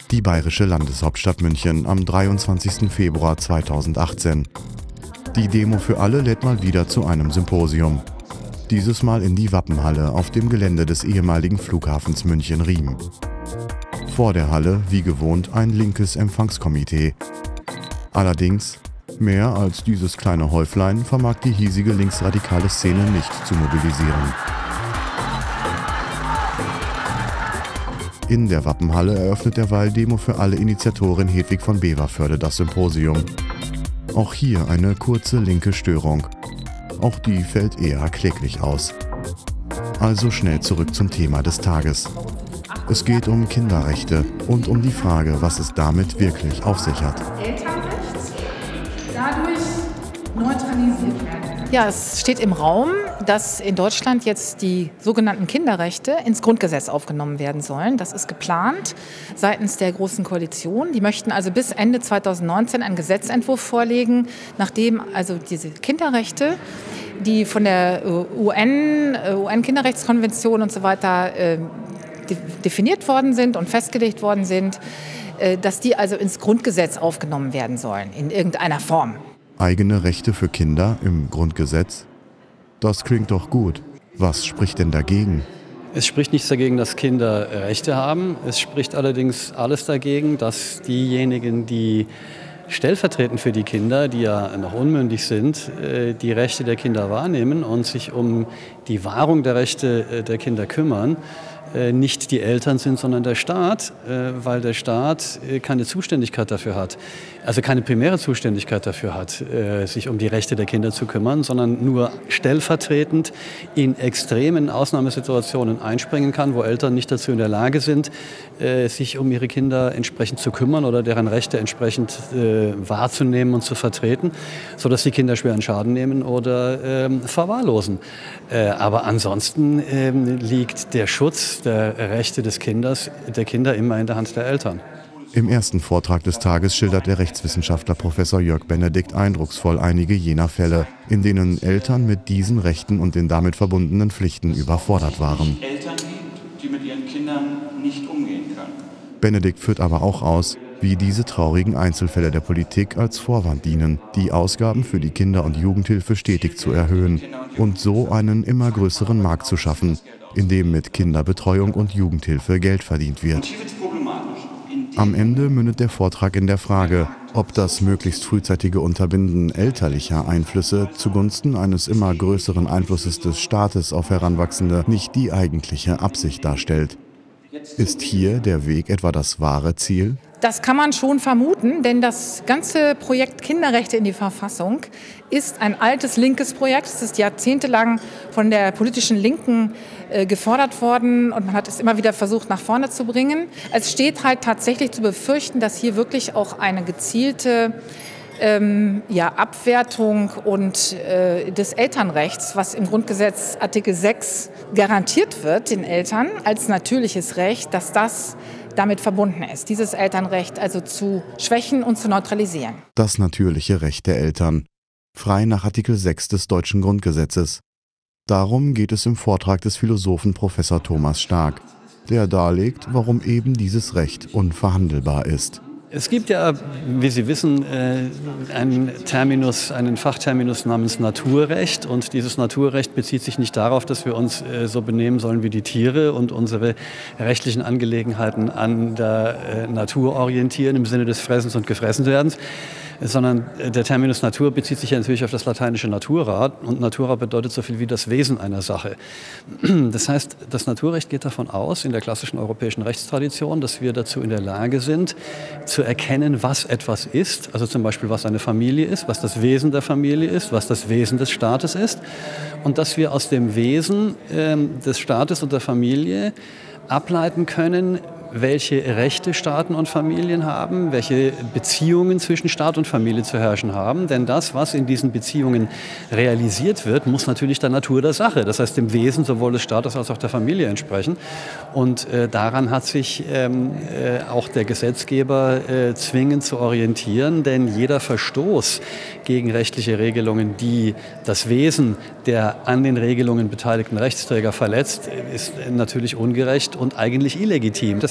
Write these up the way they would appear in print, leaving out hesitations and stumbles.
Die bayerische Landeshauptstadt München am 23. Februar 2018. Die Demo für alle lädt mal wieder zu einem Symposium. Dieses Mal in die Wappenhalle auf dem Gelände des ehemaligen Flughafens München-Riem. Vor der Halle, wie gewohnt, ein linkes Empfangskomitee. Allerdings, mehr als dieses kleine Häuflein vermag die hiesige linksradikale Szene nicht zu mobilisieren. In der Wappenhalle eröffnet derweil Demo für alle Initiatorin Hedwig von Beverförde das Symposium. Auch hier eine kurze linke Störung. Auch die fällt eher kläglich aus. Also schnell zurück zum Thema des Tages. Es geht um Kinderrechte und um die Frage, was es damit wirklich auf sich hat. Elternrecht dadurch neutralisiert werden. Ja, es steht im Raum, dass in Deutschland jetzt die sogenannten Kinderrechte ins Grundgesetz aufgenommen werden sollen. Das ist geplant seitens der Großen Koalition. Die möchten also bis Ende 2019 einen Gesetzentwurf vorlegen, nachdem also diese Kinderrechte, die von der UN-Kinderrechtskonvention und so weiter definiert worden sind und festgelegt worden sind, dass die also ins Grundgesetz aufgenommen werden sollen, in irgendeiner Form. Eigene Rechte für Kinder im Grundgesetz? Das klingt doch gut. Was spricht denn dagegen? Es spricht nichts dagegen, dass Kinder Rechte haben. Es spricht allerdings alles dagegen, dass diejenigen, die stellvertretend für die Kinder, die ja noch unmündig sind, die Rechte der Kinder wahrnehmen und sich um die Wahrung der Rechte der Kinder kümmern, nicht die Eltern sind, sondern der Staat, weil der Staat keine Zuständigkeit dafür hat, also keine primäre Zuständigkeit dafür hat, sich um die Rechte der Kinder zu kümmern, sondern nur stellvertretend in extremen Ausnahmesituationen einspringen kann, wo Eltern nicht dazu in der Lage sind, sich um ihre Kinder entsprechend zu kümmern oder deren Rechte entsprechend wahrzunehmen und zu vertreten, sodass die Kinder schweren Schaden nehmen oder verwahrlosen. Aber ansonsten liegt der Schutz der Rechte der Kinder immer in der Hand der Eltern. Im ersten Vortrag des Tages schildert der Rechtswissenschaftler Professor Jörg Benedikt eindrucksvoll einige jener Fälle, in denen Eltern mit diesen Rechten und den damit verbundenen Pflichten überfordert waren. Eltern gibt, die mit ihren Kindern nicht umgehen können. Benedikt führt aber auch aus, wie diese traurigen Einzelfälle der Politik als Vorwand dienen, die Ausgaben für die Kinder- und Jugendhilfe stetig zu erhöhen und so einen immer größeren Markt zu schaffen, in dem mit Kinderbetreuung und Jugendhilfe Geld verdient wird. Am Ende mündet der Vortrag in der Frage, ob das möglichst frühzeitige Unterbinden elterlicher Einflüsse zugunsten eines immer größeren Einflusses des Staates auf Heranwachsende nicht die eigentliche Absicht darstellt. Ist hier der Weg etwa das wahre Ziel? Das kann man schon vermuten, denn das ganze Projekt Kinderrechte in die Verfassung ist ein altes linkes Projekt. Es ist jahrzehntelang von der politischen Linken gefordert worden und man hat es immer wieder versucht, nach vorne zu bringen. Es steht halt tatsächlich zu befürchten, dass hier wirklich auch eine gezielte Abwertung und des Elternrechts, was im Grundgesetz Artikel 6 garantiert wird, den Eltern als natürliches Recht, dass das damit verbunden ist, dieses Elternrecht also zu schwächen und zu neutralisieren. Das natürliche Recht der Eltern, frei nach Artikel 6 des deutschen Grundgesetzes. Darum geht es im Vortrag des Philosophen Professor Thomas Stark, der darlegt, warum eben dieses Recht unverhandelbar ist. Es gibt ja, wie Sie wissen, einen Fachterminus namens Naturrecht. Und dieses Naturrecht bezieht sich nicht darauf, dass wir uns so benehmen sollen wie die Tiere und unsere rechtlichen Angelegenheiten an der Natur orientieren im Sinne des Fressens und Gefressenwerdens, sondern der Terminus Natur bezieht sich ja natürlich auf das lateinische Natura. Und Natura bedeutet so viel wie das Wesen einer Sache. Das heißt, das Naturrecht geht davon aus, in der klassischen europäischen Rechtstradition, dass wir dazu in der Lage sind, zu erkennen, was etwas ist. Also zum Beispiel, was eine Familie ist, was das Wesen der Familie ist, was das Wesen des Staates ist. Und dass wir aus dem Wesen des Staates und der Familie ableiten können, welche Rechte Staaten und Familien haben, welche Beziehungen zwischen Staat und Familie zu herrschen haben. Denn das, was in diesen Beziehungen realisiert wird, muss natürlich der Natur der Sache, das heißt dem Wesen sowohl des Staates als auch der Familie entsprechen. Und daran hat sich auch der Gesetzgeber zwingend zu orientieren, denn jeder Verstoß gegen rechtliche Regelungen, die das Wesen der an den Regelungen beteiligten Rechtsträger verletzt, ist natürlich ungerecht und eigentlich illegitim. Das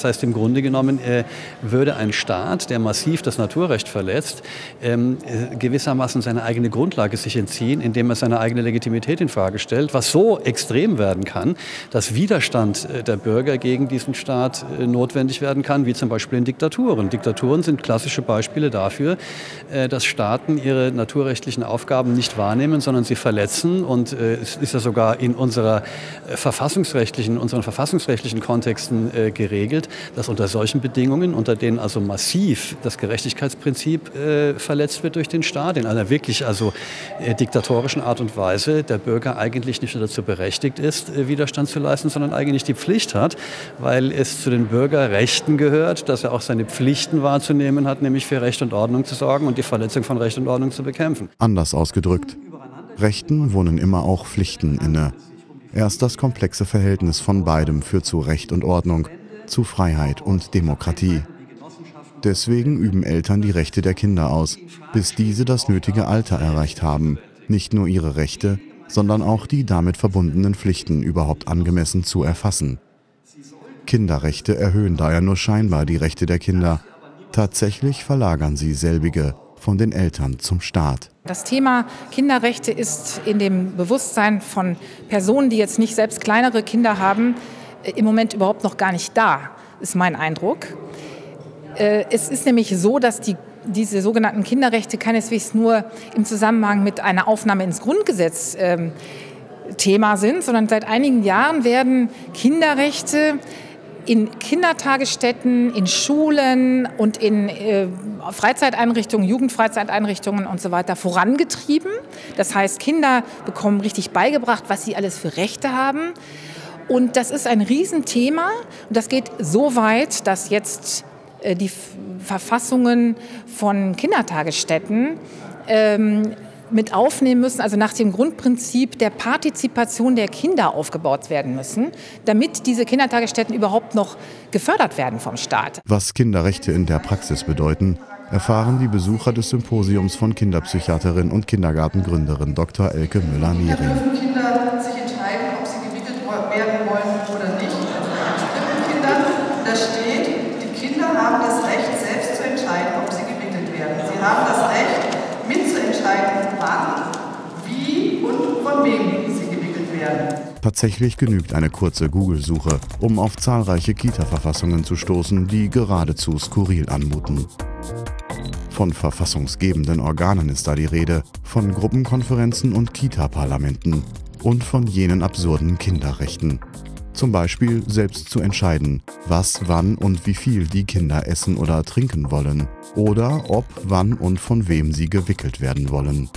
heißt, im Grunde genommen würde ein Staat, der massiv das Naturrecht verletzt, gewissermaßen seine eigene Grundlage sich entziehen, indem er seine eigene Legitimität in Frage stellt, was so extrem werden kann, dass Widerstand der Bürger gegen diesen Staat notwendig werden kann, wie zum Beispiel in Diktaturen. Diktaturen sind klassische Beispiele dafür, dass Staaten ihre naturrechtlichen Aufgaben nicht wahrnehmen, sondern sie verletzen. Und es ist ja sogar in unseren verfassungsrechtlichen Kontexten geregelt, dass unter solchen Bedingungen, unter denen also massiv das Gerechtigkeitsprinzip verletzt wird durch den Staat, in einer wirklich diktatorischen Art und Weise, der Bürger eigentlich nicht nur dazu berechtigt ist, Widerstand zu leisten, sondern eigentlich die Pflicht hat, weil es zu den Bürgerrechten gehört, dass er auch seine Pflichten wahrzunehmen hat, nämlich für Recht und Ordnung zu sorgen und die Verletzung von Recht und Ordnung zu bekämpfen. Anders ausgedrückt: Rechten wohnen immer auch Pflichten inne. Erst das komplexe Verhältnis von beidem führt zu Recht und Ordnung, zu Freiheit und Demokratie. Deswegen üben Eltern die Rechte der Kinder aus, bis diese das nötige Alter erreicht haben, nicht nur ihre Rechte, sondern auch die damit verbundenen Pflichten überhaupt angemessen zu erfassen. Kinderrechte erhöhen daher nur scheinbar die Rechte der Kinder. Tatsächlich verlagern sie selbige von den Eltern zum Staat. Das Thema Kinderrechte ist in dem Bewusstsein von Personen, die jetzt nicht selbst kleinere Kinder haben, im Moment überhaupt noch gar nicht da, ist mein Eindruck. Es ist nämlich so, dass diese sogenannten Kinderrechte keineswegs nur im Zusammenhang mit einer Aufnahme ins Grundgesetz Thema sind, sondern seit einigen Jahren werden Kinderrechte in Kindertagesstätten, in Schulen und in Freizeiteinrichtungen, Jugendfreizeiteinrichtungen und so weiter vorangetrieben. Das heißt, Kinder bekommen richtig beigebracht, was sie alles für Rechte haben. Und das ist ein Riesenthema. Und das geht so weit, dass jetzt die Verfassungen von Kindertagesstätten mit aufnehmen müssen, also nach dem Grundprinzip der Partizipation der Kinder aufgebaut werden müssen, damit diese Kindertagesstätten überhaupt noch gefördert werden vom Staat. Was Kinderrechte in der Praxis bedeuten, erfahren die Besucher des Symposiums von Kinderpsychiaterin und Kindergartengründerin Dr. Elke Müller-Niering. Dürfen Kinder sich entscheiden, ob sie gewickelt werden wollen oder nicht. Also Kinder, da steht, die Kinder haben das Recht, selbst zu entscheiden, ob sie gewickelt werden. Sie haben das Recht, mitzuentscheiden, wann, wie und von wem sie gewickelt werden. Tatsächlich genügt eine kurze Google-Suche, um auf zahlreiche Kita-Verfassungen zu stoßen, die geradezu skurril anmuten. Von verfassungsgebenden Organen ist da die Rede, von Gruppenkonferenzen und Kita-Parlamenten und von jenen absurden Kinderrechten. Zum Beispiel selbst zu entscheiden, was, wann und wie viel die Kinder essen oder trinken wollen. Oder ob, wann und von wem sie gewickelt werden wollen.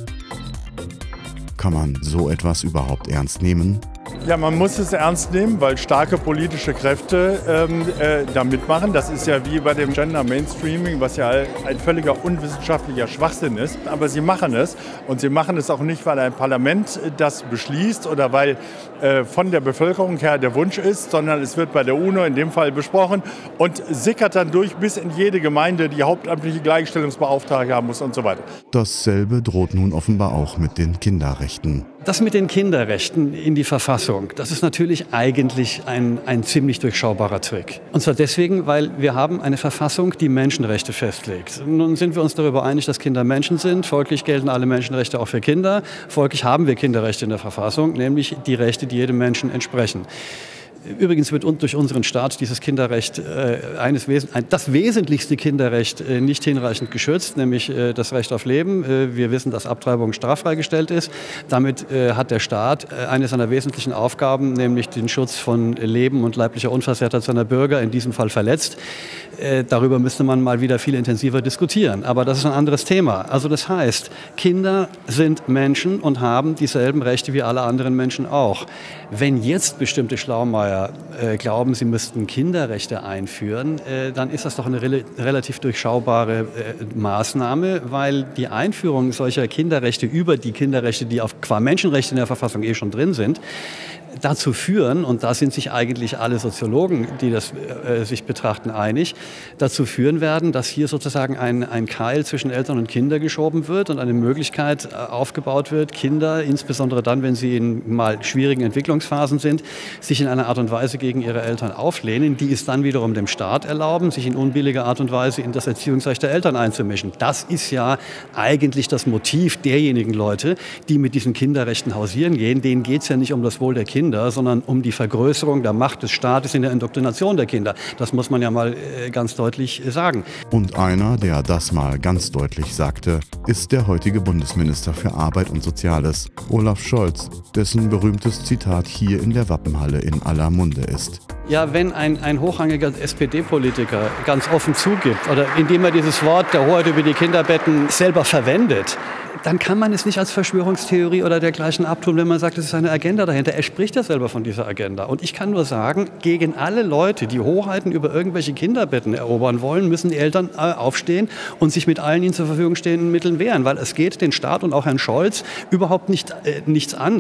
Kann man so etwas überhaupt ernst nehmen? Ja, man muss es ernst nehmen, weil starke politische Kräfte da mitmachen. Das ist ja wie bei dem Gender Mainstreaming, was ja ein völliger unwissenschaftlicher Schwachsinn ist. Aber sie machen es. Und sie machen es auch nicht, weil ein Parlament das beschließt oder weil von der Bevölkerung her der Wunsch ist, sondern es wird bei der UNO in dem Fall besprochen und sickert dann durch bis in jede Gemeinde, die hauptamtliche Gleichstellungsbeauftragte haben muss und so weiter. Dasselbe droht nun offenbar auch mit den Kinderrechten. Das mit den Kinderrechten in die Verfassung, das ist natürlich eigentlich ein ziemlich durchschaubarer Trick. Und zwar deswegen, weil wir haben eine Verfassung, die Menschenrechte festlegt. Nun sind wir uns darüber einig, dass Kinder Menschen sind. Folglich gelten alle Menschenrechte auch für Kinder. Folglich haben wir Kinderrechte in der Verfassung, nämlich die Rechte, die jedem Menschen entsprechen. Übrigens wird durch unseren Staat dieses Kinderrecht, das wesentlichste Kinderrecht, nicht hinreichend geschützt, nämlich das Recht auf Leben. Wir wissen, dass Abtreibung straffrei gestellt ist. Damit hat der Staat eine seiner wesentlichen Aufgaben, nämlich den Schutz von Leben und leiblicher Unversehrtheit seiner Bürger, in diesem Fall verletzt. Darüber müsste man mal wieder viel intensiver diskutieren. Aber das ist ein anderes Thema. Also das heißt, Kinder sind Menschen und haben dieselben Rechte wie alle anderen Menschen auch. Wenn jetzt bestimmte Schlaumeier glauben, sie müssten Kinderrechte einführen, dann ist das doch eine relativ durchschaubare Maßnahme, weil die Einführung solcher Kinderrechte über die Kinderrechte, die qua Menschenrechte in der Verfassung schon drin sind, dazu führen, und da sind sich eigentlich alle Soziologen, die das sich betrachten, einig, dazu führen werden, dass hier sozusagen ein Keil zwischen Eltern und Kindern geschoben wird und eine Möglichkeit aufgebaut wird, Kinder, insbesondere dann, wenn sie in mal schwierigen Entwicklungsphasen sind, sich in einer Art und Weise gegen ihre Eltern auflehnen, die es dann wiederum dem Staat erlauben, sich in unbilliger Art und Weise in das Erziehungsrecht der Eltern einzumischen. Das ist ja eigentlich das Motiv derjenigen Leute, die mit diesen Kinderrechten hausieren gehen. Denen geht es ja nicht um das Wohl der Kinder, sondern um die Vergrößerung der Macht des Staates in der Indoktrination der Kinder. Das muss man ja mal ganz deutlich sagen. Und einer, der das mal ganz deutlich sagte, ist der heutige Bundesminister für Arbeit und Soziales, Olaf Scholz, dessen berühmtes Zitat hier in der Wappenhalle in aller Munde ist. Ja, wenn ein hochrangiger SPD-Politiker ganz offen zugibt oder indem er dieses Wort der Hoheit über die Kinderbetten selber verwendet, dann kann man es nicht als Verschwörungstheorie oder dergleichen abtun, wenn man sagt, es ist eine Agenda dahinter. Er spricht ja selber von dieser Agenda. Und ich kann nur sagen, gegen alle Leute, die Hoheiten über irgendwelche Kinderbetten erobern wollen, müssen die Eltern aufstehen und sich mit allen ihnen zur Verfügung stehenden Mitteln wehren. Weil es geht den Staat und auch Herrn Scholz überhaupt nichts an,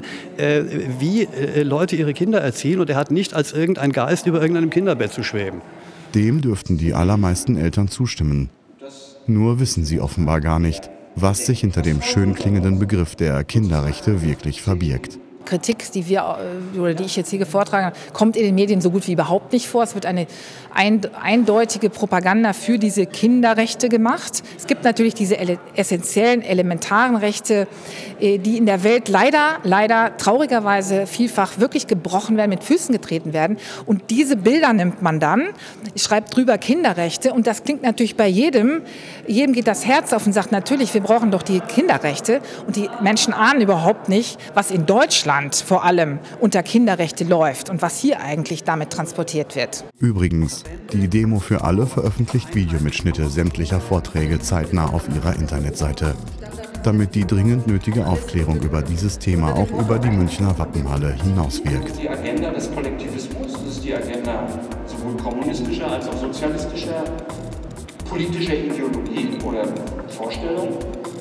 wie Leute ihre Kinder erziehen. Und er hat nicht als irgendein Geist über irgendeinem Kinderbett zu schweben. Dem dürften die allermeisten Eltern zustimmen. Nur wissen sie offenbar gar nicht, was sich hinter dem schön klingenden Begriff der Kinderrechte wirklich verbirgt. Kritik, die ich jetzt hier vortrage, kommt in den Medien so gut wie überhaupt nicht vor. Es wird eine eindeutige Propaganda für diese Kinderrechte gemacht. Es gibt natürlich diese essentiellen, elementaren Rechte, die in der Welt leider traurigerweise vielfach wirklich gebrochen werden, mit Füßen getreten werden. Und diese Bilder nimmt man dann, schreibt drüber Kinderrechte. Und das klingt natürlich bei jedem geht das Herz auf und sagt, natürlich, wir brauchen doch die Kinderrechte. Und die Menschen ahnen überhaupt nicht, was in Deutschland vor allem unter Kinderrechte läuft und was hier eigentlich damit transportiert wird. Übrigens, die Demo für alle veröffentlicht Videomitschnitte sämtlicher Vorträge zeitnah auf ihrer Internetseite, damit die dringend nötige Aufklärung über dieses Thema auch über die Münchner Wappenhalle hinauswirkt. Das ist die Agenda des Kollektivismus, das ist die Agenda sowohl kommunistischer als auch sozialistischer, politischer Ideologie oder Vorstellung,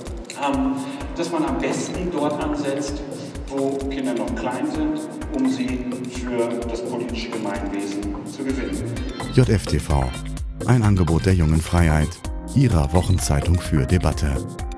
dass man am besten dort ansetzt, wo Kinder noch klein sind, um sie für das politische Gemeinwesen zu gewinnen. JFTV, ein Angebot der Jungen Freiheit, ihrer Wochenzeitung für Debatte.